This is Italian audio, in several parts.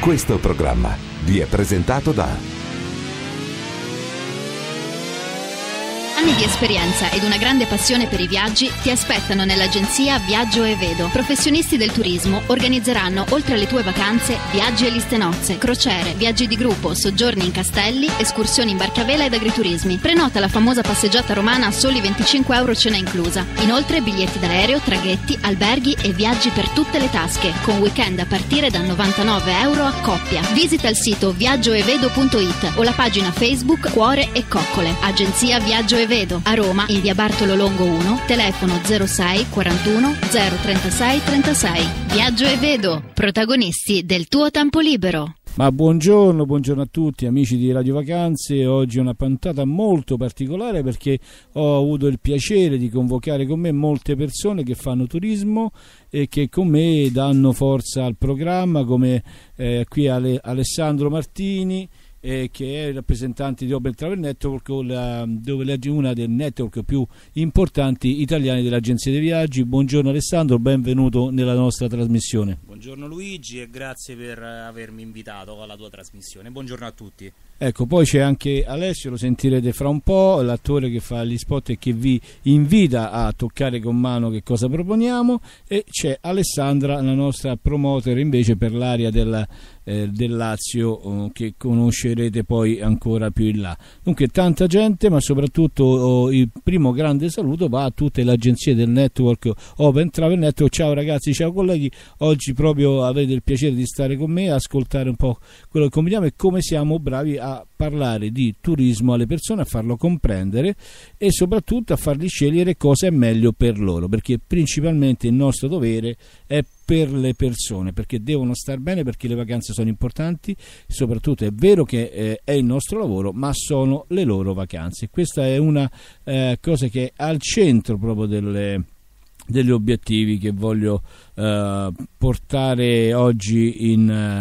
Questo programma vi è presentato da... Anni di esperienza ed una grande passione per i viaggi ti aspettano nell'agenzia Viaggio e Vedo. Professionisti del turismo organizzeranno, oltre alle tue vacanze, viaggi e liste nozze, crociere, viaggi di gruppo, soggiorni in castelli, escursioni in barcavela ed agriturismi. Prenota la famosa passeggiata romana a soli 25 euro cena inclusa. Inoltre biglietti d'aereo, traghetti, alberghi e viaggi per tutte le tasche, con weekend a partire da 99 euro a coppia. Visita il sito viaggioevedo.it o la pagina Facebook Cuore e Coccole. Agenzia Viaggio e Vedo, a Roma in via Bartolo Longo 1, telefono 06 41 036 36. Viaggio e Vedo, protagonisti del tuo tempo libero. Ma buongiorno a tutti amici di Radio Vacanze. Oggi è una puntata molto particolare perché ho avuto il piacere di convocare con me molte persone che fanno turismo e che con me danno forza al programma, come qui Alessandro Martini, che è il rappresentante di Open Travel Network, dove è una dei network più importanti italiani dell'agenzia dei viaggi. Buongiorno Alessandro, benvenuto nella nostra trasmissione. Buongiorno Luigi e grazie per avermi invitato alla tua trasmissione. Buongiorno a tutti. Ecco, poi c'è anche Alessio, lo sentirete fra un po', l'attore che fa gli spot e che vi invita a toccare con mano che cosa proponiamo, e c'è Alessandra, la nostra promoter invece per l'area del Lazio, che conoscerete poi ancora più in là. Dunque tanta gente, ma soprattutto il primo grande saluto va a tutte le agenzie del network Open Travel Network. Ciao ragazzi, ciao colleghi, oggi proprio avete il piacere di stare con me, ascoltare un po' quello che combiniamo e come siamo bravi a parlare di turismo alle persone, a farlo comprendere e soprattutto a fargli scegliere cosa è meglio per loro, perché principalmente il nostro dovere è per le persone, perché devono star bene, perché le vacanze sono importanti, soprattutto è vero che è il nostro lavoro, ma sono le loro vacanze. Questa è una cosa che è al centro proprio degli obiettivi che voglio portare oggi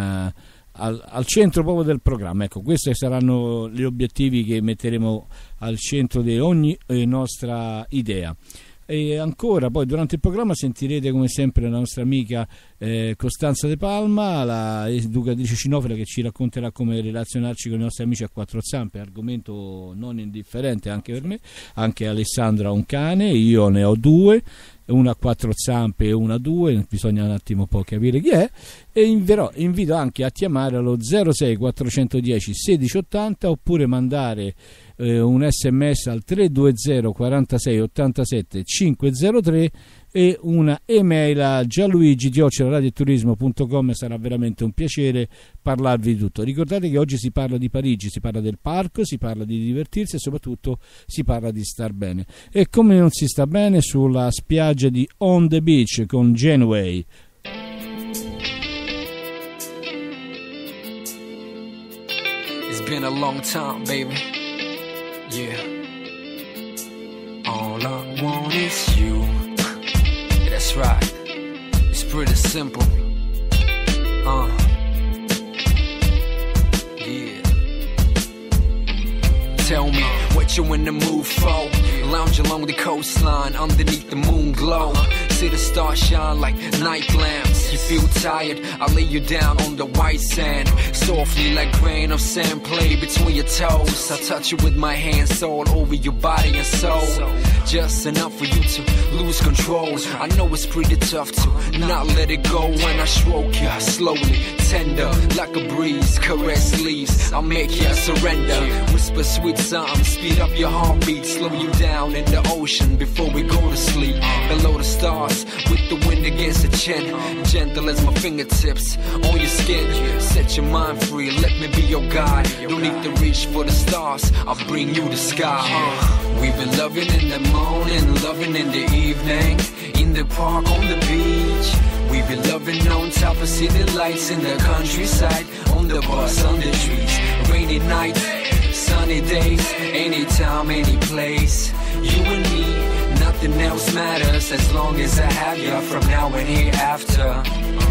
al centro proprio del programma. Ecco, questi saranno gli obiettivi che metteremo al centro di ogni nostra idea. E ancora poi durante il programma sentirete come sempre la nostra amica Costanza De Palma, la educatrice cinofila, che ci racconterà come relazionarci con i nostri amici a quattro zampe, argomento non indifferente anche per me. Anche Alessandra ha un cane, io ne ho due, una a quattro zampe e una a due, bisogna un attimo po' capire chi è, e invito anche a chiamare allo 06 410 1680 oppure mandare un sms al 320 46 87 503 e una email a gianluigi@radioturismo.com. Sarà veramente un piacere parlarvi di tutto. Ricordate che oggi si parla di Parigi, si parla del parco, si parla di divertirsi e soprattutto si parla di star bene. E come non si sta bene sulla spiaggia di On the Beach con Genway. It's been a long time, baby. Yeah. All I want is you. That's right. It's pretty simple. Yeah. Tell me what you in the mood for. Lounge along the coastline underneath the moon glow. See the stars shine like night lamps. You feel tired, I lay you down on the white sand. Softly like grain of sand play between your toes. I touch you with my hands all over your body and soul. Just enough for you to lose control. I know it's pretty tough to not let it go. When I stroke you slowly, tender like a breeze, caress leaves, I'll make you surrender. Whisper sweet something, speed up your heartbeat, slow you down in the ocean before we go to sleep. Below the stars, with the wind against the chin, gentle as my fingertips on your skin. Set your mind free, let me be your guide. Don't need to reach for the stars, I'll bring you the sky. We've been loving in the morning, loving in the evening, in the park, on the beach. We've been loving on top of city lights, in the countryside, on the bus, on the trees. Rainy nights, sunny days, anytime, any place. You and me, nothing else matters as long as I have you from now and hereafter.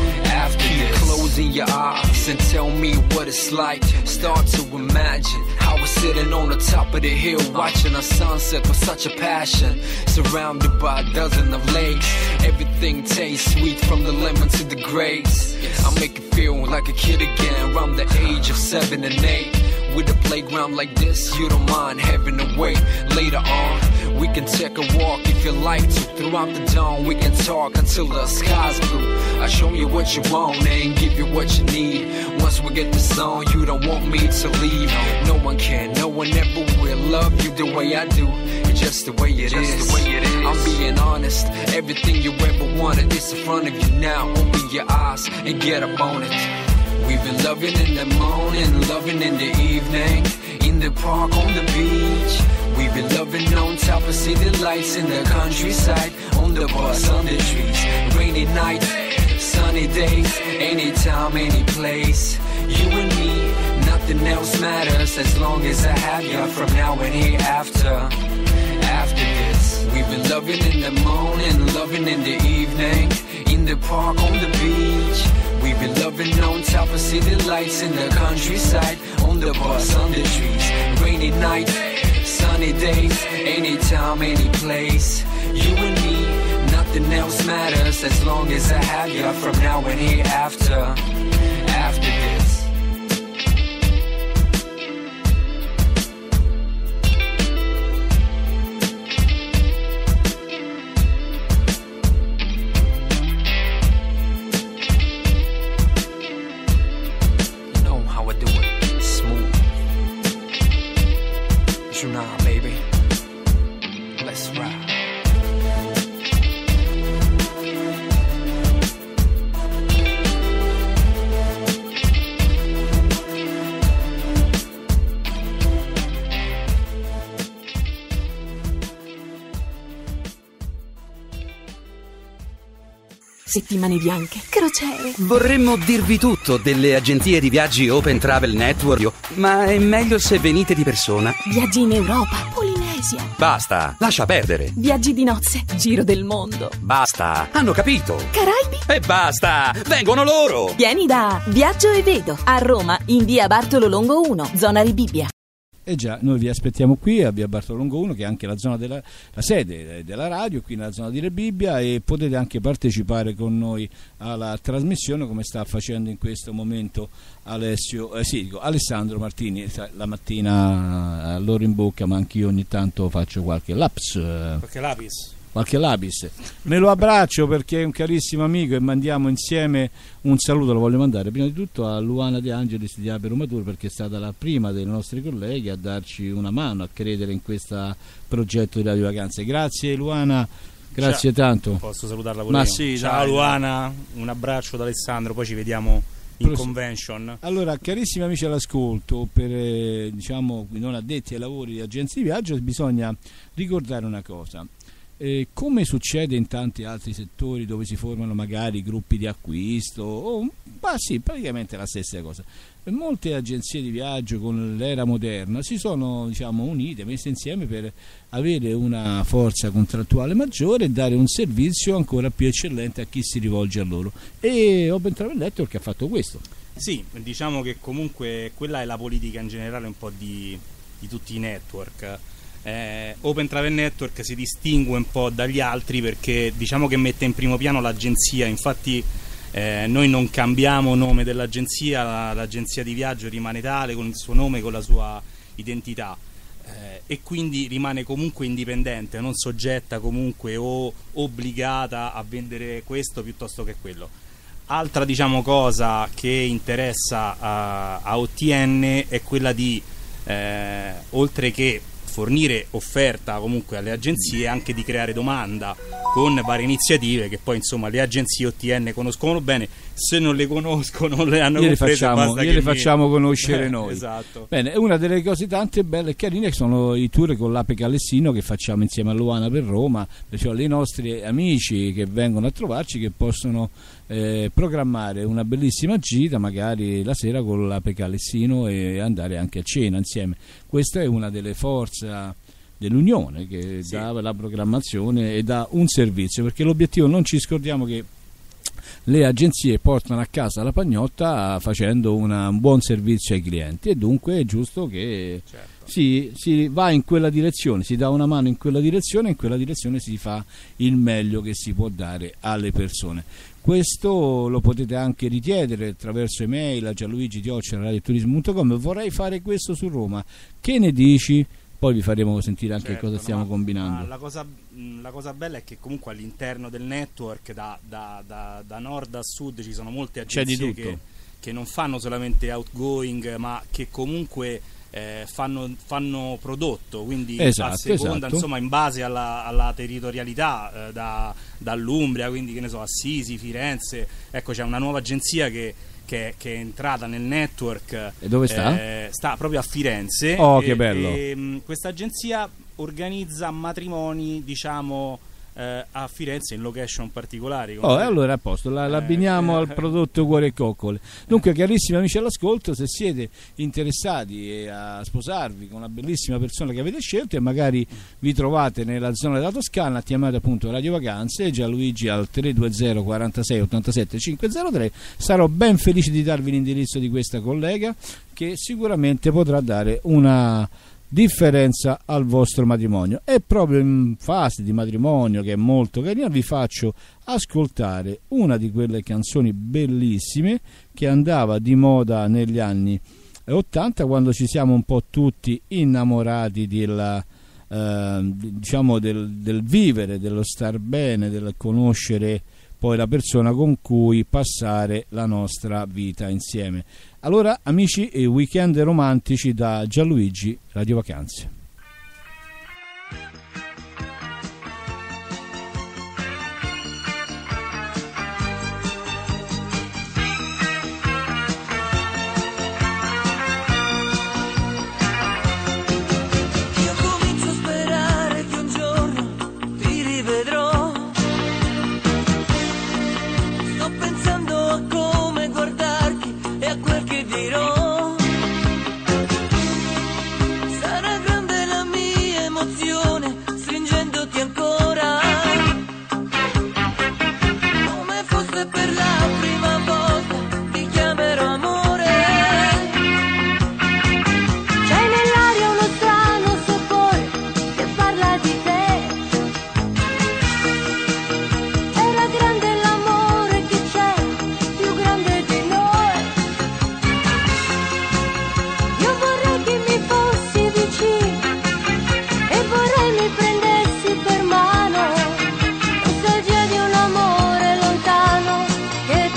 after this. Closing your eyes and tell me what it's like. Start to imagine how we're sitting on the top of the hill, watching a sunset with such a passion, surrounded by a dozen of lakes. Everything tastes sweet from the lemon to the grapes. I'll make you feel like a kid again, around the age of 7 and 8. With a playground like this, you don't mind having to wait. Later on, we can take a walk if you like to. Throughout the dawn, we can talk until the sky's blue. I'll show you what you want and give you what you need. Once we get the song, you don't want me to leave. No one can, no one ever will love you the way I do. It's just the way it is. I'm being honest, everything you ever wanted is in front of you now. Open your eyes and get up on it. We've been loving in the morning, loving in the evening, in the park, on the beach. We've been loving on top of city lights, in the countryside, on the bus, on the trees. Rainy night, sunny days, anytime, any place. You and me, nothing else matters as long as I have you from now and hereafter. After this, we've been loving in the morning, loving in the evening, in the park, on the beach. We've been loving on top of city lights, in the countryside, on the bus, on the trees. Rainy night, sunny days, anytime, any place. You and me, nothing else matters as long as I have you from now and hereafter. After this. Settimane bianche, crociere. Vorremmo dirvi tutto delle agenzie di viaggi Open Travel Network, ma è meglio se venite di persona. Viaggi in Europa, Polinesia. Basta, lascia perdere. Viaggi di nozze, giro del mondo. Basta, hanno capito. Caraibi. E basta, vengono loro. Vieni da Viaggio e Vedo, a Roma, in via Bartolo Longo 1, zona Rebibbia. E già, noi vi aspettiamo qui a via Bartolongo 1, che è anche la zona la sede della radio, qui nella zona di Rebibbia, e potete anche partecipare con noi alla trasmissione, come sta facendo in questo momento Alessandro Martini. La mattina l'oro in bocca, ma anch'io ogni tanto faccio qualche lapis. Me lo abbraccio perché è un carissimo amico e mandiamo insieme un saluto. Lo voglio mandare prima di tutto a Luana De Angelis di Ape Roma Tour, perché è stata la prima dei nostri colleghi a darci una mano, a credere in questo progetto di Radio Vacanze. Grazie Luana, grazie tanto. Posso salutarla pure io? Sì, ciao dai, Luana, un abbraccio da Alessandro, poi ci vediamo in convention. Allora, carissimi amici all'ascolto, per non addetti ai lavori di agenzie di viaggio, bisogna ricordare una cosa. Come succede in tanti altri settori dove si formano magari gruppi di acquisto, praticamente la stessa cosa. Molte agenzie di viaggio con l'era moderna si sono unite, messe insieme per avere una forza contrattuale maggiore e dare un servizio ancora più eccellente a chi si rivolge a loro. E Open Travel Network ha fatto questo. Sì, diciamo che comunque quella è la politica in generale un po' di tutti i network. Open Travel Network si distingue un po' dagli altri perché diciamo che mette in primo piano l'agenzia. Infatti noi non cambiamo nome dell'agenzia, l'agenzia di viaggio rimane tale, con il suo nome, con la sua identità, e quindi rimane comunque indipendente, non soggetta comunque o obbligata a vendere questo piuttosto che quello. Altra cosa che interessa a OTN è quella di oltre che fornire offerta comunque alle agenzie, anche di creare domanda con varie iniziative che poi le agenzie OTN conoscono bene. Se non le conoscono, le hanno comprese, le facciamo conoscere noi. Esatto. Bene, una delle cose tante belle e carine sono i tour con l'Ape Calessino che facciamo insieme a Luana per Roma, cioè i nostri amici che vengono a trovarci, che possono programmare una bellissima gita magari la sera con l'Ape Calessino e andare anche a cena insieme. Questa è una delle forze dell'Unione che dà la programmazione e dà un servizio, perché l'obiettivo, non ci scordiamo che le agenzie portano a casa la pagnotta facendo un buon servizio ai clienti, e dunque è giusto che si va in quella direzione, si dà una mano in quella direzione si fa il meglio che si può dare alle persone. Questo lo potete anche richiedere attraverso email a gianluigi@radioturismo.com. Vorrei fare questo su Roma, che ne dici? Poi vi faremo sentire anche cosa stiamo combinando. La cosa bella è che comunque all'interno del network da nord a sud ci sono molte agenzie che non fanno solamente outgoing, ma che comunque fanno prodotto, quindi a seconda, insomma, in base alla territorialità, dall'Umbria, quindi che ne so, Assisi, Firenze. Ecco, c'è una nuova agenzia che è entrata nel network. E dove sta? Sta proprio a Firenze. Che bello. Questa agenzia organizza matrimoni, diciamo, a Firenze in location particolari. Allora a posto, l'abbiniamo al prodotto Cuore e Coccole. Dunque, carissimi amici all'ascolto, se siete interessati a sposarvi con una bellissima persona che avete scelto e magari vi trovate nella zona della Toscana, chiamate appunto Radio Vacanze, Gianluigi al 320 46 87 503. Sarò ben felice di darvi l'indirizzo di questa collega, che sicuramente potrà dare una differenza al vostro matrimonio. E proprio in fase di matrimonio, che è molto carina, vi faccio ascoltare una di quelle canzoni bellissime che andava di moda negli anni 80, quando ci siamo un po' tutti innamorati del vivere, dello star bene, del conoscere poi la persona con cui passare la nostra vita insieme. Allora, amici, e weekend romantici da Gianluigi, Radio Vacanze. Che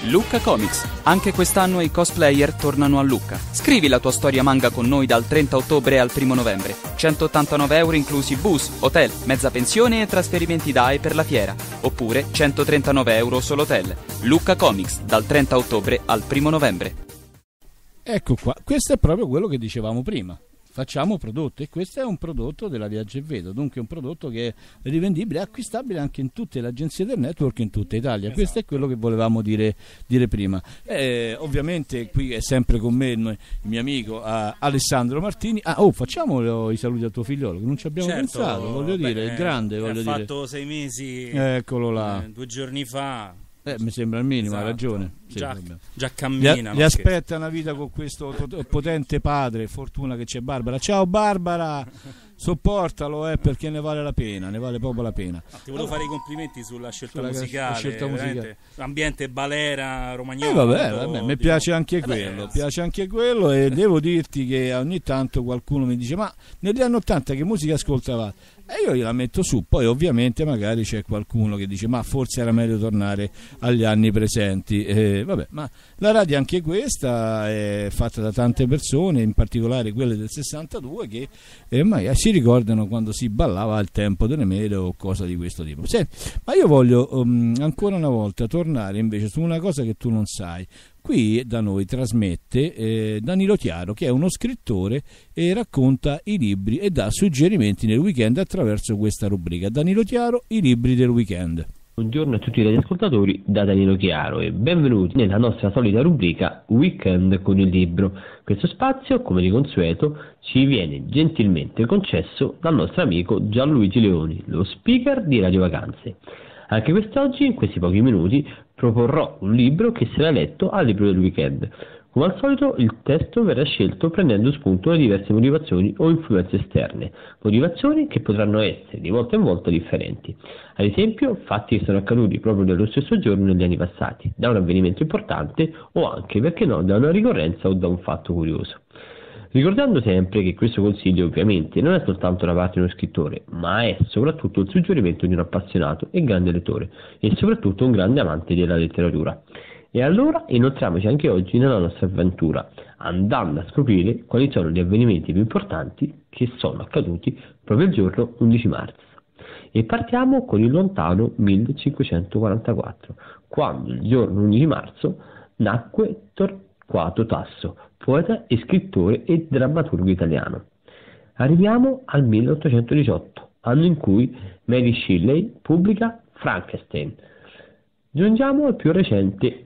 Lucca Comics. Anche quest'anno i cosplayer tornano a Lucca. Scrivi la tua storia manga con noi dal 30 ottobre al 1 novembre. 189 euro inclusi bus, hotel, mezza pensione e trasferimenti DAE per la fiera. Oppure 139 euro solo hotel. Lucca Comics dal 30 ottobre al 1 novembre. Ecco qua, questo è proprio quello che dicevamo prima. Facciamo prodotti, e questo è un prodotto della Viaggio e Vedo, dunque un prodotto che è rivendibile e acquistabile anche in tutte le agenzie del network in tutta Italia. Esatto. Questo è quello che volevamo dire prima. Ovviamente qui è sempre con me il mio amico Alessandro Martini. Facciamo i saluti al tuo figliolo che non ci abbiamo pensato, voglio dire, è grande, ha fatto 6 mesi, eccolo là, 2 giorni fa. Mi sembra il minimo, esatto. Ha ragione. Già cammina. Gli aspetta una vita con questo potente padre. Fortuna che c'è Barbara. Ciao Barbara, sopportalo perché ne vale la pena, ne vale proprio la pena. Ti volevo fare i complimenti sulla scelta musicale. Ambiente balera, romagnolo. Vabbè, mi piace anche quello, e devo dirti che ogni tanto qualcuno mi dice: ma negli anni 80 che musica ascoltavate? E io gliela metto su, poi ovviamente magari c'è qualcuno che dice: ma forse era meglio tornare agli anni presenti. Ma la radio anche questa è fatta da tante persone, in particolare quelle del 62, che magari si ricordano quando si ballava al tempo delle mele o cosa di questo tipo. Ma io voglio ancora una volta tornare invece su una cosa che tu non sai. Qui da noi trasmette Danilo Chiaro, che è uno scrittore e racconta i libri e dà suggerimenti nel weekend attraverso questa rubrica. Danilo Chiaro, i libri del weekend. Buongiorno a tutti gli ascoltatori da Danilo Chiaro e benvenuti nella nostra solita rubrica Weekend con il libro. Questo spazio, come di consueto, ci viene gentilmente concesso dal nostro amico Gianluigi Leoni, lo speaker di Radio Vacanze. Anche quest'oggi, in questi pochi minuti, proporrò un libro che sarà letto al libro del weekend. Come al solito, il testo verrà scelto prendendo spunto da diverse motivazioni o influenze esterne, motivazioni che potranno essere di volta in volta differenti. Ad esempio, fatti che sono accaduti proprio nello stesso giorno negli anni passati, da un avvenimento importante o anche, perché no, da una ricorrenza o da un fatto curioso. Ricordando sempre che questo consiglio ovviamente non è soltanto da parte di uno scrittore, ma è soprattutto il suggerimento di un appassionato e grande lettore, e soprattutto un grande amante della letteratura. E allora inoltriamoci anche oggi nella nostra avventura, andando a scoprire quali sono gli avvenimenti più importanti che sono accaduti proprio il giorno 11 marzo. E partiamo con il lontano 1544, quando il giorno 11 marzo nacque Torquato Tasso, poeta e scrittore e drammaturgo italiano. Arriviamo al 1818, anno in cui Mary Shelley pubblica Frankenstein. Giungiamo al più recente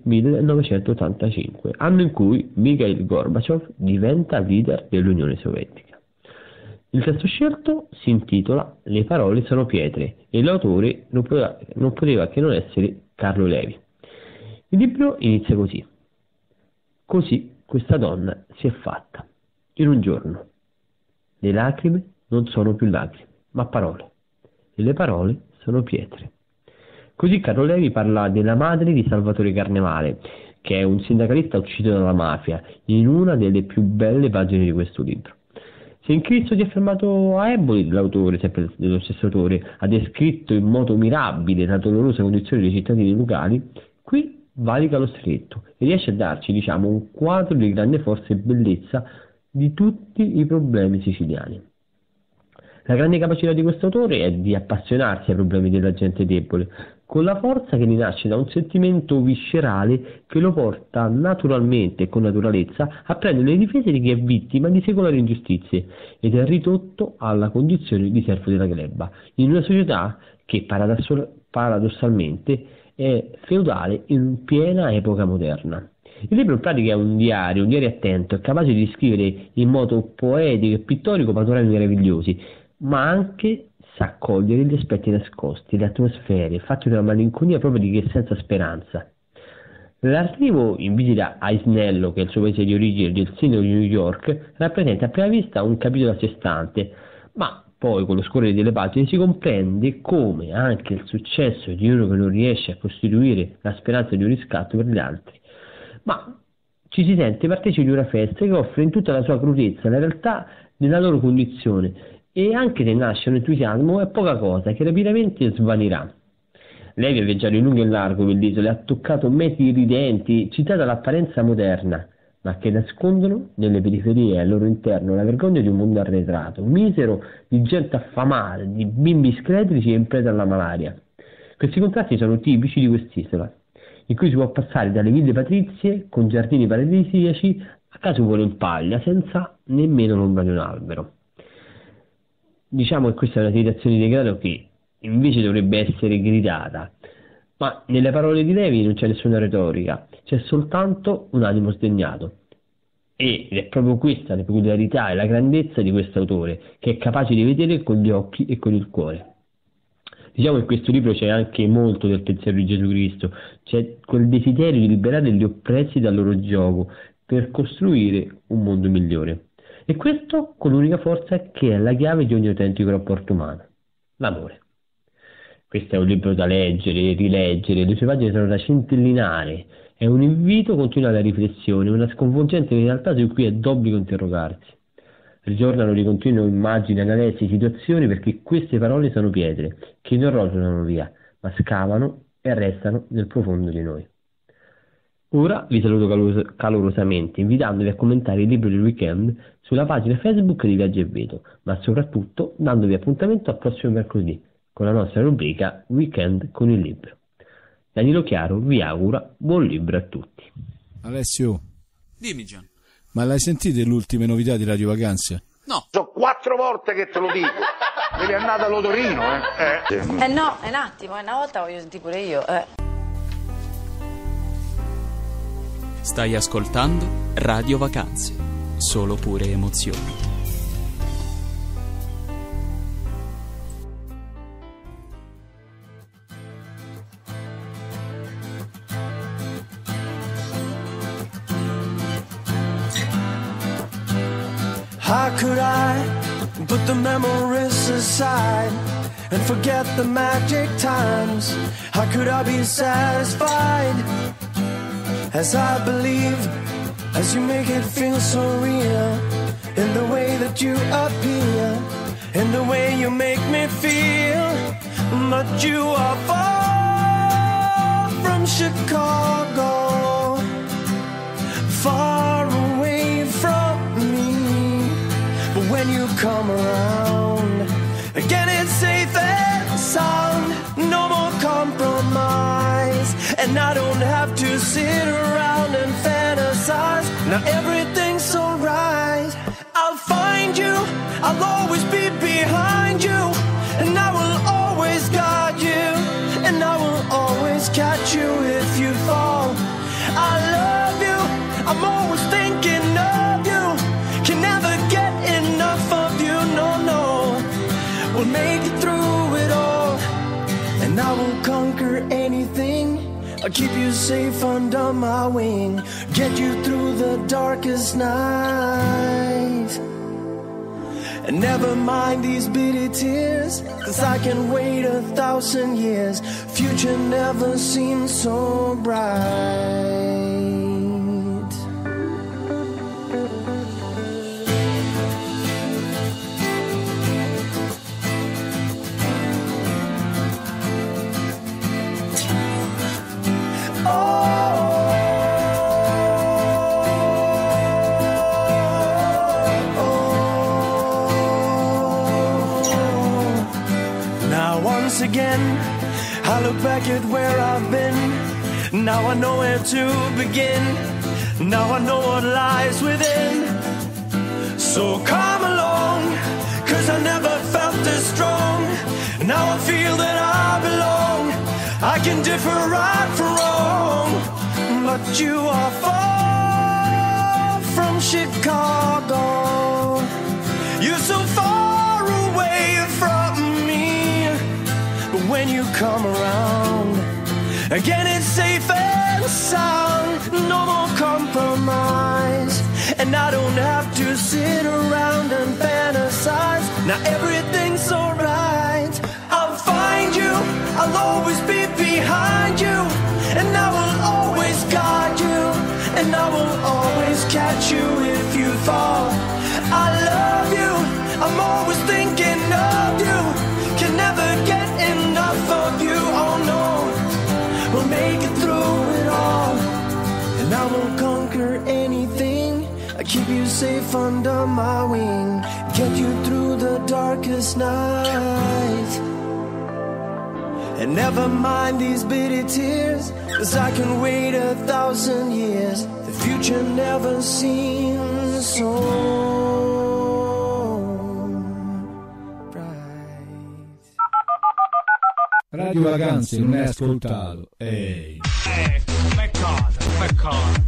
1985, anno in cui Mikhail Gorbaciov diventa leader dell'Unione Sovietica. Il testo scelto si intitola Le parole sono pietre e l'autore non poteva che non essere Carlo Levi. Il libro inizia così. Così questa donna si è fatta, in un giorno. Le lacrime non sono più lacrime, ma parole, e le parole sono pietre. Così Carlo Levi parla della madre di Salvatore Carnevale, che è un sindacalista ucciso dalla mafia, in una delle più belle pagine di questo libro. Se in Cristo si è fermato a Eboli, l'autore, sempre dello stesso autore, ha descritto in modo mirabile la dolorosa condizione dei cittadini locali, qui valica lo stretto e riesce a darci, un quadro di grande forza e bellezza di tutti i problemi siciliani. La grande capacità di questo autore è di appassionarsi ai problemi della gente debole, con la forza che ne nasce da un sentimento viscerale che lo porta naturalmente e con naturalezza a prendere le difese di chi è vittima di secolari ingiustizie ed è ridotto alla condizione di servo della gleba, in una società che paradossalmente è feudale in piena epoca moderna. Il libro in pratica è un diario attento, è capace di descrivere in modo poetico e pittorico panorami meravigliosi, ma anche sa cogliere gli aspetti nascosti, le atmosfere, fatte di una malinconia proprio di chi è senza speranza. L'arrivo in visita a Isnello, che è il suo paese di origine, del sindaco di New York, rappresenta a prima vista un capitolo a sé stante, ma poi con lo scorrere delle pagine si comprende come anche il successo di uno che non riesce a costituire la speranza di un riscatto per gli altri, ma ci si sente partecipi di una festa che offre in tutta la sua crudezza la realtà della loro condizione, e anche se nasce un entusiasmo è poca cosa che rapidamente svanirà. Lei ha viaggiato in lungo e in largo per l'isola e ha toccato meti iridenti, città dall'apparenza moderna, ma che nascondono nelle periferie e al loro interno la vergogna di un mondo arretrato, misero, di gente affamata, di bimbi scheletrici e in preda alla malaria. Questi contrasti sono tipici di quest'isola, in cui si può passare dalle ville patrizie con giardini paradisiaci a casupole in paglia, senza nemmeno l'ombra di un albero. Diciamo che questa è una situazione di degrado che invece dovrebbe essere gridata, ma nelle parole di Levi non c'è nessuna retorica, c'è soltanto un animo sdegnato. Ed è proprio questa la peculiarità e la grandezza di quest'autore, che è capace di vedere con gli occhi e con il cuore. Diciamo che in questo libro c'è anche molto del pensiero di Gesù Cristo, c'è quel desiderio di liberare gli oppressi dal loro giogo per costruire un mondo migliore. E questo con l'unica forza che è la chiave di ogni autentico rapporto umano, l'amore. Questo è un libro da leggere, rileggere, le sue pagine sono da centellinare, è un invito continuo alla riflessione, una sconvolgente realtà su cui è d'obbligo interrogarsi. Ritornano di continuo immagini, analisi, situazioni, perché queste parole sono pietre che non rotolano via, ma scavano e restano nel profondo di noi. Ora vi saluto calorosamente, invitandovi a commentare il libro del weekend sulla pagina Facebook di Viaggio e Vedo, ma soprattutto dandovi appuntamento al prossimo mercoledì con la nostra rubrica Weekend con il libro. Danilo Chiaro vi augura buon libro a tutti. Alessio, dimmi Gian. ma l'hai sentite le ultime novità di Radio Vacanze? No. Sono 4 volte che te lo dico. Devi andare all'Odorino, no, è un attimo, una volta voglio sentire pure io, Stai ascoltando Radio Vacanze, solo pure emozioni. How could I put the memories aside and forget the magic times? How could I be satisfied as I believe, as you make it feel so real, in the way that you appear, in the way you make me feel? But you are far from Chicago, far away from me. But when you come around, again it's safe and sound, no more compromise. And I don't have to sit around and fantasize. Now everything's alright. I'll find you, I'll always be behind you, and I will always guide you, and I will always catch you if you fall. I love you, I'm always thinking of you, can never get enough of you, no. We'll make it through it all, and I will conquer anything. I'll keep you safe under my wing, get you through the darkest night. And never mind these bitter tears, 'cause I can wait 1,000 years. Future never seemed so bright. Again, I look back at where I've been. Now I know where to begin. Now I know what lies within. So come along, 'cause I never felt this strong. Now I feel that I belong. I can differ right from wrong, but you are far from Chicago. You're so far away from me. But when you come around, again it's safe and sound, no more compromise. And I don't have to sit around and fantasize. Now everything's alright. I'll find you, I'll always be behind you, and I will always guide you, and I will always catch you if you fall. I love you, I'm always thinking of you, can never get enough of you, oh no. I keep you safe under my wing, get you through the darkest night. And never mind these bitter tears, 'cause I can wait 1,000 years. The future never seems so bright. Radio Vacanze, non hai ascoltato? Ehi. Come cosa?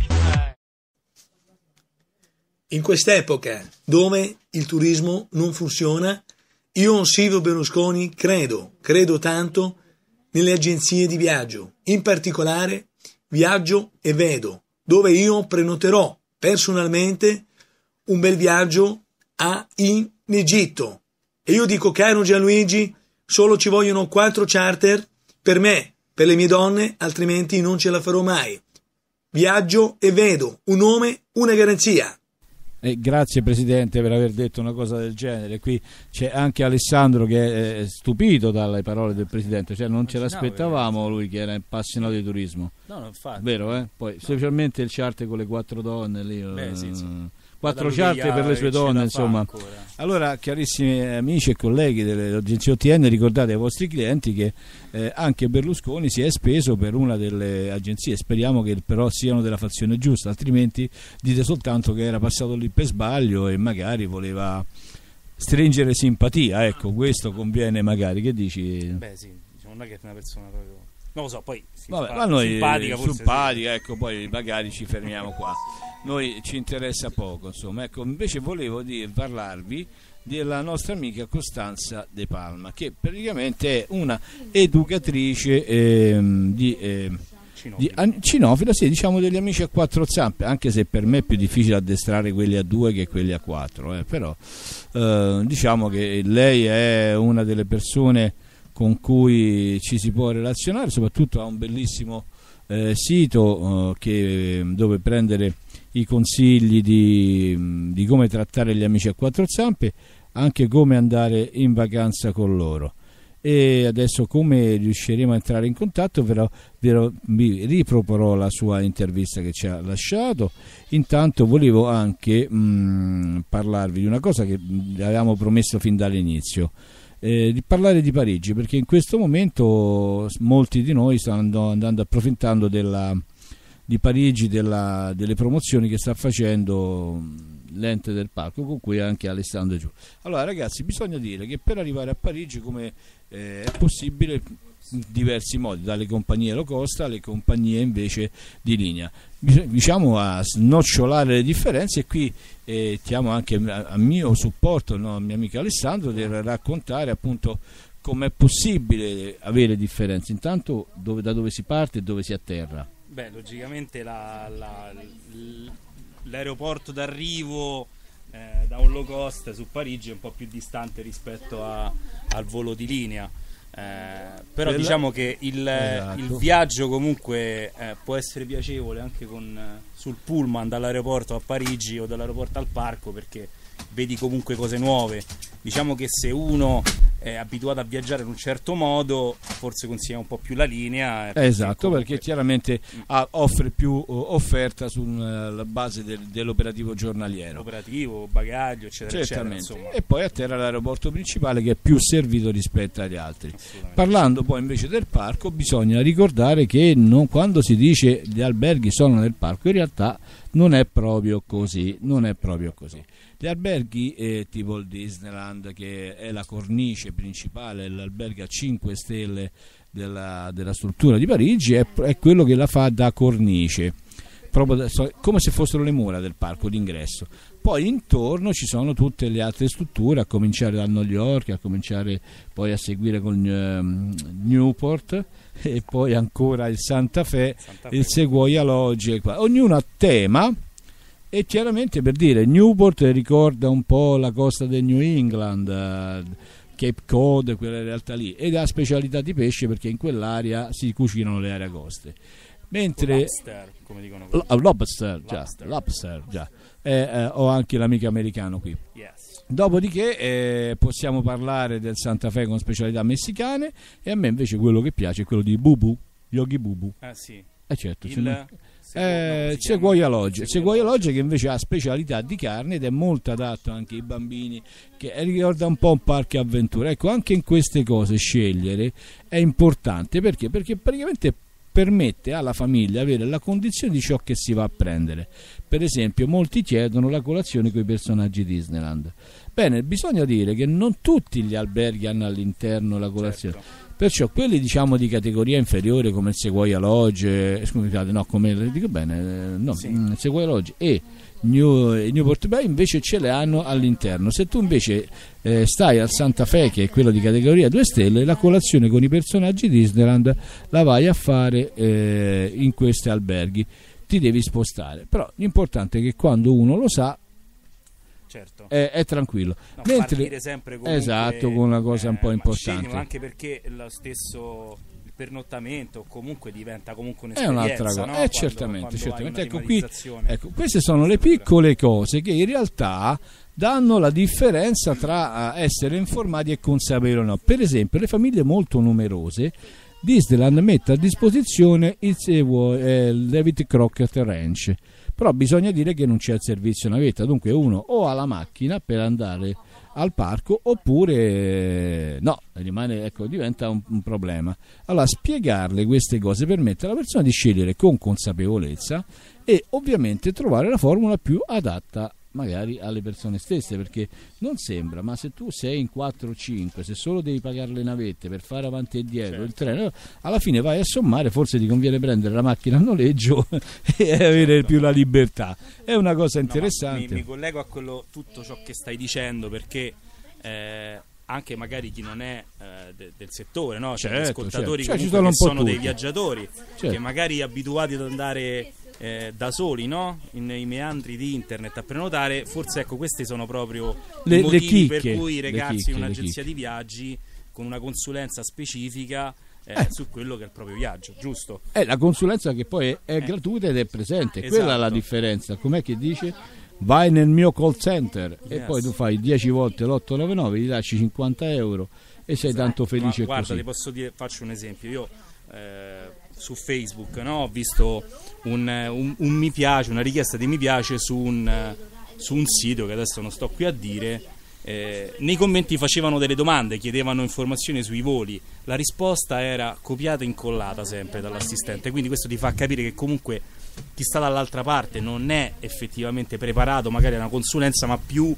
In quest'epoca dove il turismo non funziona, io, Silvio Berlusconi, credo tanto nelle agenzie di viaggio, in particolare Viaggio e Vedo, dove io prenoterò personalmente un bel viaggio in Egitto. E io dico, caro Gianluigi, solo ci vogliono 4 charter per me, per le mie donne, altrimenti non ce la farò mai. Viaggio e Vedo, un nome, una garanzia. Grazie Presidente per aver detto una cosa del genere. Qui c'è anche Alessandro che è stupito dalle parole del Presidente, cioè non ce l'aspettavamo lui che era appassionato di turismo. No, infatti. Vero, Poi specialmente il charter con le 4 donne lì. Sì. 4 charter per le sue donne, insomma. Allora, carissimi amici e colleghi dell'agenzia OTN, ricordate ai vostri clienti che anche Berlusconi si è speso per una delle agenzie. Speriamo che però siano della fazione giusta, altrimenti dite soltanto che era passato lì per sbaglio e magari voleva stringere simpatia. Ecco, questo conviene magari. Che dici? Beh sì, diciamo, non è che è una persona proprio... Non lo so, poi ma noi simpatica, sì. Ecco, poi magari ci fermiamo qua. Noi ci interessa poco, insomma. Ecco, invece volevo parlarvi della nostra amica Costanza De Palma, che praticamente è una educatrice cinofila, sì, diciamo degli amici a 4 zampe, anche se per me è più difficile addestrare quelli a 2 che quelli a 4, però diciamo che lei è una delle persone con cui ci si può relazionare, soprattutto ha un bellissimo sito dove prendere i consigli di come trattare gli amici a 4 zampe, anche come andare in vacanza con loro. E adesso come riusciremo a entrare in contatto vi riproporrò la sua intervista che ci ha lasciato. Intanto volevo anche parlarvi di una cosa che avevamo promesso fin dall'inizio, di parlare di Parigi, perché in questo momento molti di noi stanno andando approfittando di Parigi, delle promozioni che sta facendo l'ente del parco, con cui anche Alessandro giù. Allora ragazzi, bisogna dire che per arrivare a Parigi come è possibile in diversi modi, dalle compagnie low cost alle compagnie invece di linea, diciamo a snocciolare le differenze. E qui chiamo anche a mio supporto, no, mio amico Alessandro, per raccontare appunto com'è possibile avere differenze. Intanto da dove si parte e dove si atterra? Beh, logicamente l'aeroporto d'arrivo da un low cost su Parigi è un po' più distante rispetto al volo di linea, però diciamo che il viaggio comunque può essere piacevole anche sul pullman dall'aeroporto a Parigi o dall'aeroporto al parco, perché vedi comunque cose nuove. Diciamo che se uno è abituato a viaggiare in un certo modo, forse consiglia un po' più la linea. Esatto, perché chiaramente offre più offerta sulla base dell'operativo giornaliero. Operativo, bagaglio, eccetera, eccetera, insomma. E poi atterra all'aeroporto principale, che è più servito rispetto agli altri. Parlando poi invece del parco, bisogna ricordare che quando si dice gli alberghi sono nel parco, in realtà non è proprio così. Gli alberghi tipo il Disneyland, che è la cornice principale, l'albergo a 5 stelle della struttura di Parigi, è quello che la fa da cornice, proprio come se fossero le mura del parco d'ingresso. Poi intorno ci sono tutte le altre strutture, a cominciare dal New York, a cominciare poi a seguire con Newport, e poi ancora il Santa Fe, il Sequoia Lodge, ognuno a tema. E chiaramente, per dire, Newport ricorda un po' la costa del New England, Cape Cod, quella realtà lì, ed ha specialità di pesce, perché in quell'area si cucinano le aragoste. Mentre lobster, come dicono lobster, già. Ho anche l'amico americano qui. Yes. Dopodiché possiamo parlare del Santa Fe con specialità messicane, e a me invece quello che piace è quello di Bubu, Yogi Bubu. Sì. Certo, Sequoia Lodge che invece ha specialità di carne ed è molto adatto anche ai bambini, che ricorda un po' un parco avventura. Ecco, anche in queste cose scegliere è importante, perché praticamente permette alla famiglia di avere la condizione di ciò che si va a prendere. Per esempio, molti chiedono la colazione con i personaggi Disneyland. Bene, bisogna dire che non tutti gli alberghi hanno all'interno la colazione. Certo. Perciò quelli, diciamo, di categoria inferiore come il Sequoia Lodge, Sequoia Lodge e Newport Bay invece ce le hanno all'interno. Se tu invece stai al Santa Fe, che è quello di categoria 2 stelle, la colazione con i personaggi Disneyland la vai a fare in questi alberghi, ti devi spostare, però l'importante è che quando uno lo sa, certo, è tranquillo. Partire sempre esatto, con una cosa un po' importante, anche perché lo stesso pernottamento comunque diventa comunque è un'esperienza, un'altra cosa, no? certamente. Ecco, queste sono le piccole cose che in realtà danno la differenza tra essere informati e consapevoli o no. Per esempio, le famiglie molto numerose, Disneyland mette a disposizione il David Crockett Ranch, però bisogna dire che non c'è il servizio navetta, dunque uno o ha la macchina per andare al parco oppure no, rimane, ecco, diventa un problema. Allora, spiegarle queste cose permette alla persona di scegliere con consapevolezza e ovviamente trovare la formula più adatta magari alle persone stesse, perché non sembra, ma se tu sei in 4 o 5, se solo devi pagare le navette per fare avanti e dietro, certo, il treno, alla fine vai a sommare, forse ti conviene prendere la macchina a noleggio e avere più la libertà. È una cosa interessante. Mi collego a tutto ciò che stai dicendo, perché anche magari chi non è del settore, no? Cioè, certo, ascoltatori certo. che sono dei viaggiatori, certo, che magari abituati ad andare da soli, no? Nei meandri di internet a prenotare, forse ecco, questi sono proprio i motivi per cui recarsi in un'agenzia di viaggi con una consulenza specifica su quello che è il proprio viaggio, giusto? La consulenza che poi è gratuita ed è presente, esatto, quella è la differenza. Com'è che dice? Vai nel mio call center e poi tu fai 10 volte l'899, gli dacci 50 euro e sei tanto felice. Ma guarda, così. ti posso dire, faccio un esempio. Io su Facebook, no, ho visto un mi piace, una richiesta di mi piace su un sito che adesso non sto qui a dire. Nei commenti facevano delle domande, chiedevano informazioni sui voli, la risposta era copiata e incollata sempre dall'assistente, quindi questo ti fa capire che comunque chi sta dall'altra parte non è effettivamente preparato magari a una consulenza, ma più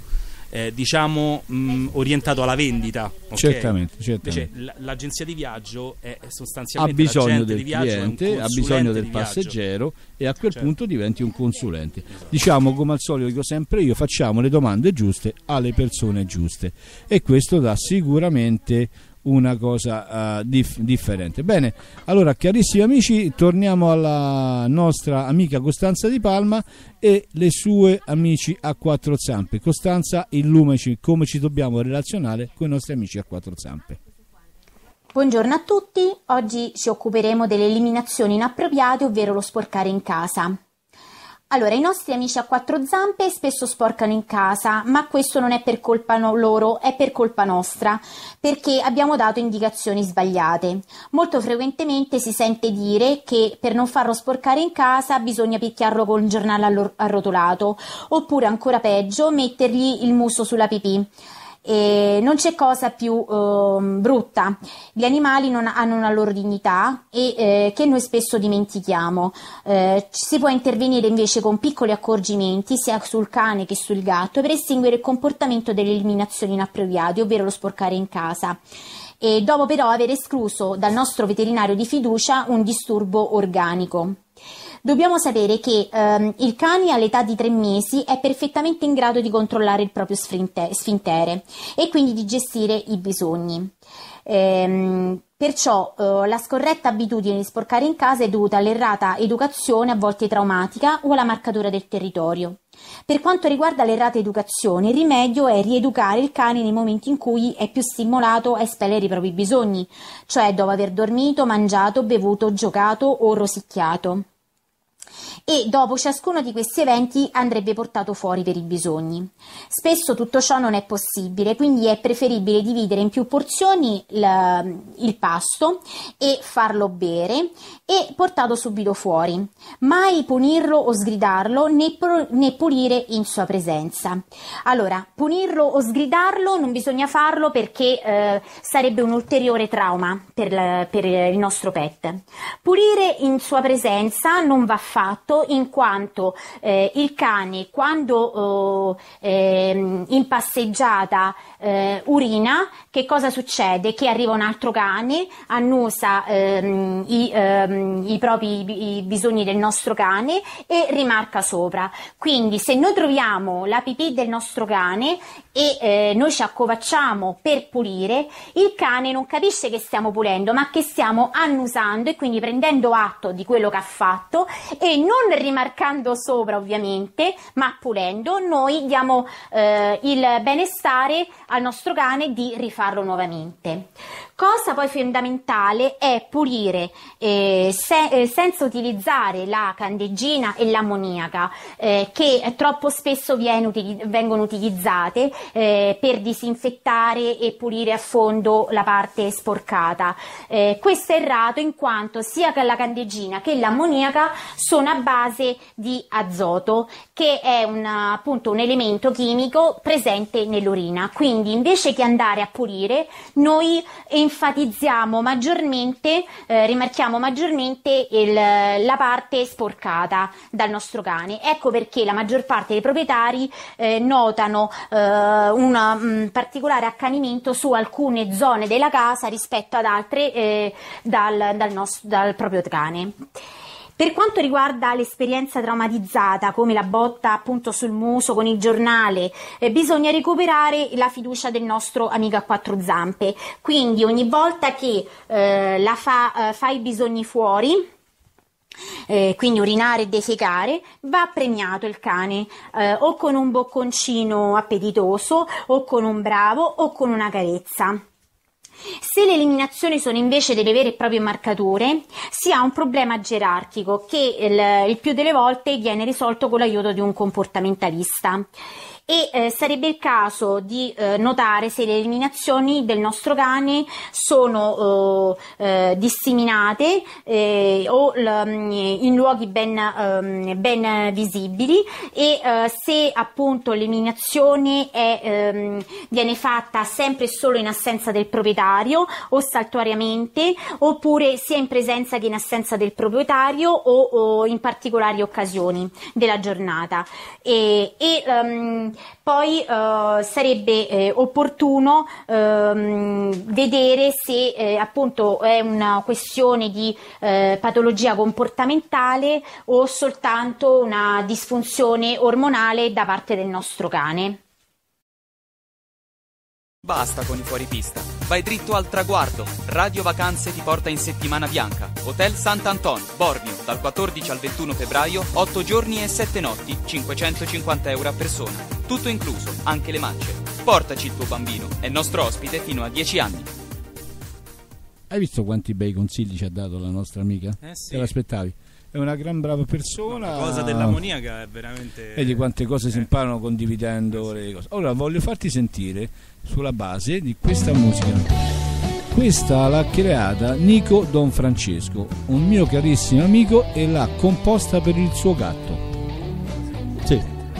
orientato alla vendita, okay? Certamente. Invece l'agenzia di viaggio è sostanzialmente ha bisogno del cliente, ha bisogno del passeggero e a quel punto diventi un consulente. Diciamo, come al solito dico sempre io, facciamo le domande giuste alle persone giuste e questo dà sicuramente una cosa differente. Bene, allora carissimi amici, torniamo alla nostra amica Costanza Di Palma e le sue amici a quattro zampe. Costanza, illuminaci come ci dobbiamo relazionare con i nostri amici a quattro zampe. Buongiorno a tutti, oggi ci occuperemo delle eliminazioni inappropriate, ovvero lo sporcare in casa. Allora, i nostri amici a quattro zampe spesso sporcano in casa, ma questo non è per colpa loro, è per colpa nostra, perché abbiamo dato indicazioni sbagliate. Molto frequentemente si sente dire che per non farlo sporcare in casa bisogna picchiarlo con il giornale arrotolato, oppure ancora peggio, mettergli il muso sulla pipì. Non c'è cosa più brutta. Gli animali hanno una loro dignità e che noi spesso dimentichiamo. Si può intervenire invece con piccoli accorgimenti sia sul cane che sul gatto per estinguere il comportamento delle eliminazioni inappropriate, ovvero lo sporcare in casa. E dopo però aver escluso dal nostro veterinario di fiducia un disturbo organico. Dobbiamo sapere che il cane all'età di 3 mesi è perfettamente in grado di controllare il proprio sfintere e quindi di gestire i bisogni. Perciò la scorretta abitudine di sporcare in casa è dovuta all'errata educazione, a volte traumatica, o alla marcatura del territorio. Per quanto riguarda l'errata educazione, il rimedio è rieducare il cane nei momenti in cui è più stimolato a espellere i propri bisogni, cioè dopo aver dormito, mangiato, bevuto, giocato o rosicchiato. e dopo ciascuno di questi eventi andrebbe portato fuori per i bisogni. Spesso tutto ciò non è possibile, quindi è preferibile dividere in più porzioni il pasto e farlo bere e portato subito fuori. Mai punirlo o sgridarlo né pulire in sua presenza. Allora, punirlo o sgridarlo non bisogna farlo perché sarebbe un ulteriore trauma per il nostro pet. Pulire in sua presenza non va fatto, in quanto il cane, quando in passeggiata urina, che cosa succede? Che arriva un altro cane, annusa i propri bisogni del nostro cane e rimarca sopra. Quindi se noi troviamo la pipì del nostro cane e noi ci accovacciamo per pulire, il cane non capisce che stiamo pulendo, ma che stiamo annusando e quindi prendendo atto di quello che ha fatto e non rimarcando sopra ovviamente, ma pulendo, noi diamo il benestare al nostro cane di rifarlo nuovamente. Cosa poi fondamentale è pulire senza utilizzare la candeggina e l'ammoniaca che troppo spesso vengono utilizzate per disinfettare e pulire a fondo la parte sporcata. Questo è errato in quanto sia la candeggina che l'ammoniaca sono a base di azoto, che è appunto un elemento chimico presente nell'urina. Quindi invece che andare a pulire, noi enfatizziamo maggiormente, rimarchiamo maggiormente la parte sporcata dal nostro cane. Ecco perché la maggior parte dei proprietari notano un particolare accanimento su alcune zone della casa rispetto ad altre dal proprio cane. Per quanto riguarda l'esperienza traumatizzata, come la botta appunto sul muso con il giornale, bisogna recuperare la fiducia del nostro amico a quattro zampe. Quindi ogni volta che fa i bisogni fuori, quindi urinare e defecare, va premiato il cane o con un bocconcino appetitoso o con un bravo o con una carezza. Se le eliminazioni sono invece delle vere e proprie marcature, si ha un problema gerarchico che il più delle volte viene risolto con l'aiuto di un comportamentalista. E sarebbe il caso di notare se le eliminazioni del nostro cane sono disseminate o in luoghi ben visibili e se appunto l'eliminazione viene fatta sempre e solo in assenza del proprietario o saltuariamente, oppure sia in presenza che in assenza del proprietario o in particolari occasioni della giornata. Poi sarebbe opportuno vedere se appunto è una questione di patologia comportamentale o soltanto una disfunzione ormonale da parte del nostro cane. Basta con i fuoripista. Vai dritto al traguardo. Radio Vacanze ti porta in settimana bianca. Hotel Sant'Anton, Bormio, dal 14 al 21 febbraio, 8 giorni e 7 notti, 550 euro a persona. Tutto incluso, anche le mance. Portaci il tuo bambino, è nostro ospite fino a 10 anni. Hai visto quanti bei consigli ci ha dato la nostra amica? Sì. Te l'aspettavi? È una gran brava persona. La cosa dell'ammoniaca è veramente... Vedi quante cose si imparano condividendo le cose. Ora voglio farti sentire sulla base di questa musica. Questa l'ha creata Nico Don Francesco, un mio carissimo amico, e l'ha composta per il suo gatto. Sì.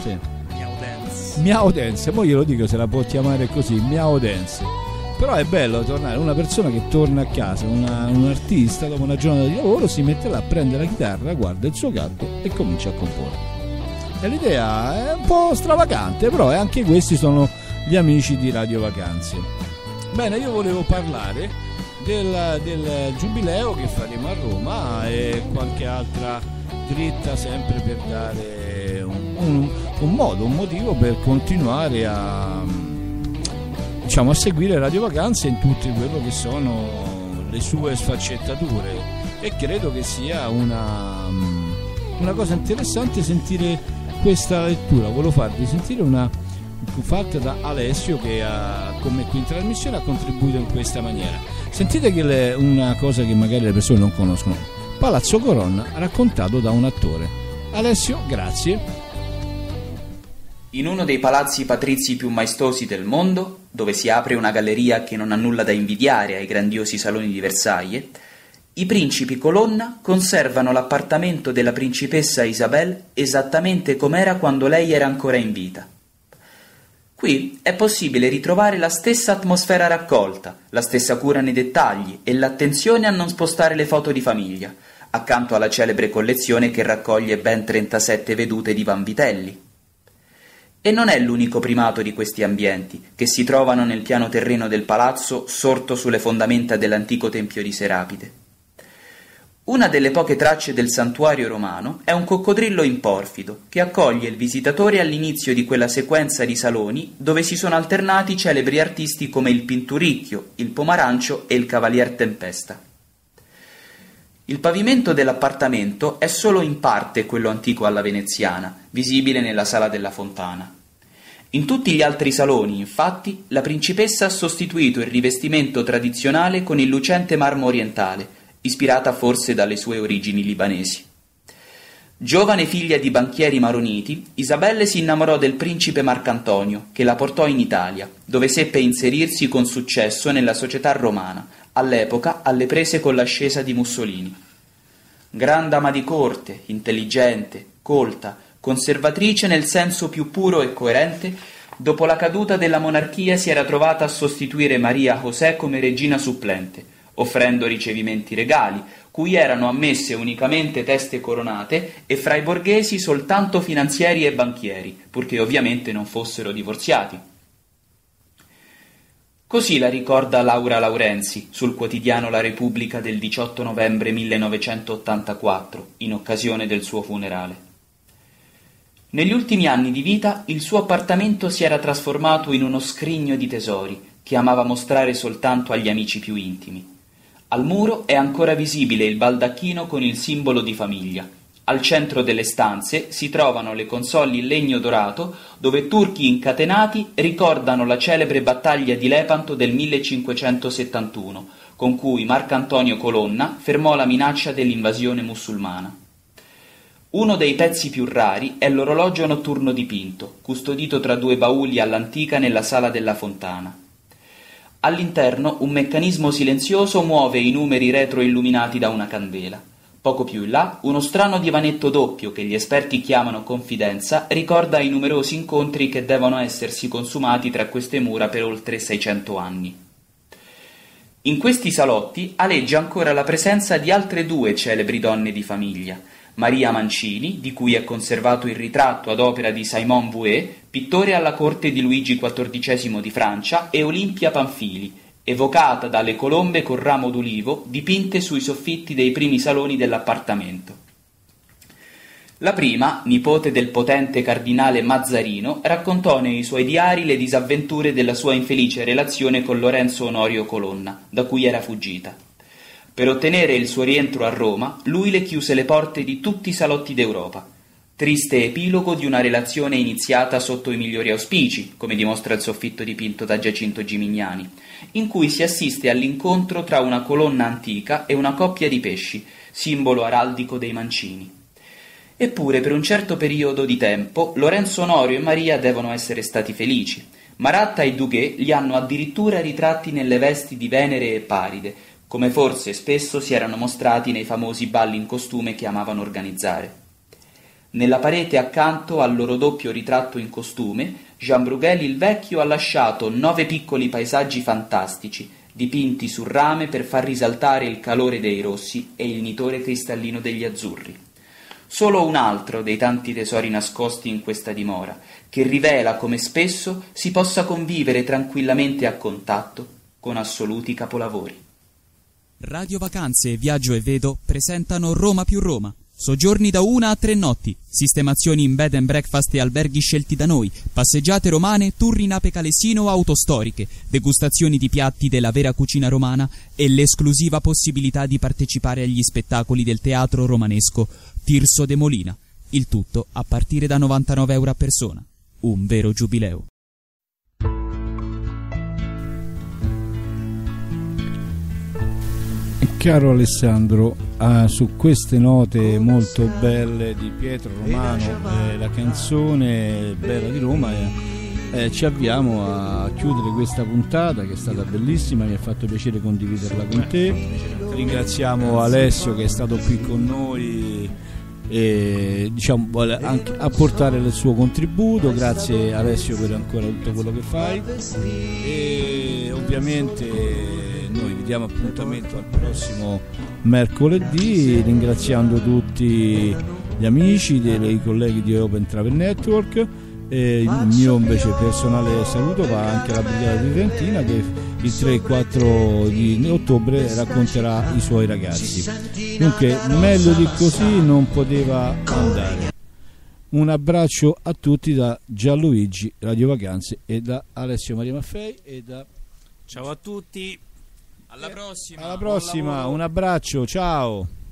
Miao Dance, poi glielo dico se la può chiamare così, Miao Dance. Però è bello tornare, una persona che torna a casa, un artista dopo una giornata di lavoro si mette là, prende la chitarra, guarda il suo gatto e comincia a comporre. E l'idea è un po' stravagante, però anche questi sono gli amici di Radio Vacanze. Bene, io volevo parlare del giubileo che faremo a Roma e qualche altra dritta, sempre per dare un motivo per continuare a seguire Radio Vacanze in tutte quello che sono le sue sfaccettature, e credo che sia una cosa interessante sentire questa lettura. Volevo farvi sentire una fatta da Alessio, che con me qui in trasmissione ha contribuito in questa maniera. Sentite che una cosa che magari le persone non conoscono: Palazzo Coronna raccontato da un attore. Alessio, grazie. In uno dei palazzi patrizi più maestosi del mondo, dove si apre una galleria che non ha nulla da invidiare ai grandiosi saloni di Versailles, i principi Colonna conservano l'appartamento della principessa Isabelle esattamente com'era quando lei era ancora in vita. Qui è possibile ritrovare la stessa atmosfera raccolta, la stessa cura nei dettagli e l'attenzione a non spostare le foto di famiglia, accanto alla celebre collezione che raccoglie ben 37 vedute di Vanvitelli. E non è l'unico primato di questi ambienti, che si trovano nel piano terreno del palazzo sorto sulle fondamenta dell'antico tempio di Serapide. Una delle poche tracce del santuario romano è un coccodrillo in porfido, che accoglie il visitatore all'inizio di quella sequenza di saloni dove si sono alternati celebri artisti come il Pinturicchio, il Pomarancio e il Cavalier Tempesta. Il pavimento dell'appartamento è solo in parte quello antico alla veneziana, visibile nella sala della fontana. In tutti gli altri saloni, infatti, la principessa ha sostituito il rivestimento tradizionale con il lucente marmo orientale, ispirata forse dalle sue origini libanesi. Giovane figlia di banchieri maroniti, Isabelle si innamorò del principe Marcantonio, che la portò in Italia, dove seppe inserirsi con successo nella società romana, all'epoca alle prese con l'ascesa di Mussolini. Gran dama di corte, intelligente, colta, conservatrice nel senso più puro e coerente, dopo la caduta della monarchia si era trovata a sostituire Maria José come regina supplente, offrendo ricevimenti regali, cui erano ammesse unicamente teste coronate e fra i borghesi soltanto finanzieri e banchieri, purché ovviamente non fossero divorziati. Così la ricorda Laura Laurenzi sul quotidiano La Repubblica del 18 novembre 1984, in occasione del suo funerale. Negli ultimi anni di vita il suo appartamento si era trasformato in uno scrigno di tesori che amava mostrare soltanto agli amici più intimi. Al muro è ancora visibile il baldacchino con il simbolo di famiglia. Al centro delle stanze si trovano le console in legno dorato dove turchi incatenati ricordano la celebre battaglia di Lepanto del 1571, con cui Marcantonio Colonna fermò la minaccia dell'invasione musulmana. Uno dei pezzi più rari è l'orologio notturno dipinto, custodito tra due bauli all'antica nella sala della fontana. All'interno un meccanismo silenzioso muove i numeri retroilluminati da una candela. Poco più in là, uno strano divanetto doppio, che gli esperti chiamano confidenza, ricorda i numerosi incontri che devono essersi consumati tra queste mura per oltre 600 anni. In questi salotti aleggia ancora la presenza di altre due celebri donne di famiglia, Maria Mancini, di cui è conservato il ritratto ad opera di Simon Vouet, pittore alla corte di Luigi XIV di Francia, e Olimpia Panfili, evocata dalle colombe con ramo d'ulivo dipinte sui soffitti dei primi saloni dell'appartamento. La prima, nipote del potente cardinale Mazzarino, raccontò nei suoi diari le disavventure della sua infelice relazione con Lorenzo Onorio Colonna, da cui era fuggita. Per ottenere il suo rientro a Roma, lui le chiuse le porte di tutti i salotti d'Europa. Triste epilogo di una relazione iniziata sotto i migliori auspici, come dimostra il soffitto dipinto da Giacinto Gimignani, in cui si assiste all'incontro tra una colonna antica e una coppia di pesci, simbolo araldico dei Mancini. Eppure, per un certo periodo di tempo, Lorenzo Onorio e Maria devono essere stati felici. Maratta e Duguet li hanno addirittura ritratti nelle vesti di Venere e Paride, come forse spesso si erano mostrati nei famosi balli in costume che amavano organizzare. Nella parete accanto al loro doppio ritratto in costume, Jean Brughel il Vecchio ha lasciato 9 piccoli paesaggi fantastici, dipinti su rame per far risaltare il calore dei rossi e il nitore cristallino degli azzurri. Solo un altro dei tanti tesori nascosti in questa dimora, che rivela come spesso si possa convivere tranquillamente a contatto con assoluti capolavori. Radio Vacanze, Viaggio e Vedo presentano Roma più Roma. Soggiorni da 1 a 3 notti, sistemazioni in bed and breakfast e alberghi scelti da noi, passeggiate romane, tour in ape calesino o autostoriche, degustazioni di piatti della vera cucina romana e l'esclusiva possibilità di partecipare agli spettacoli del teatro romanesco Tirso de Molina. Il tutto a partire da €99 a persona. Un vero giubileo. Caro Alessandro, su queste note molto belle di Pietro Romano, la canzone bella di Roma, ci avviamo a chiudere questa puntata che è stata bellissima, mi ha fatto piacere condividerla con te. Ringraziamo Alessio che è stato qui con noi e diciamo vuole anche apportare il suo contributo. Grazie Alessio per ancora tutto quello che fai, e ovviamente noi vi diamo appuntamento al prossimo mercoledì, ringraziando tutti gli amici, dei colleghi di Open Travel Network, e il mio invece personale saluto va anche alla Brigata di Trentina che il 3 e 4 di ottobre racconterà i suoi ragazzi. Dunque meglio di così non poteva andare. Un abbraccio a tutti da Gianluigi Radio Vacanze e da Alessio Maria Maffei e da... Ciao a tutti, alla prossima, un abbraccio, ciao.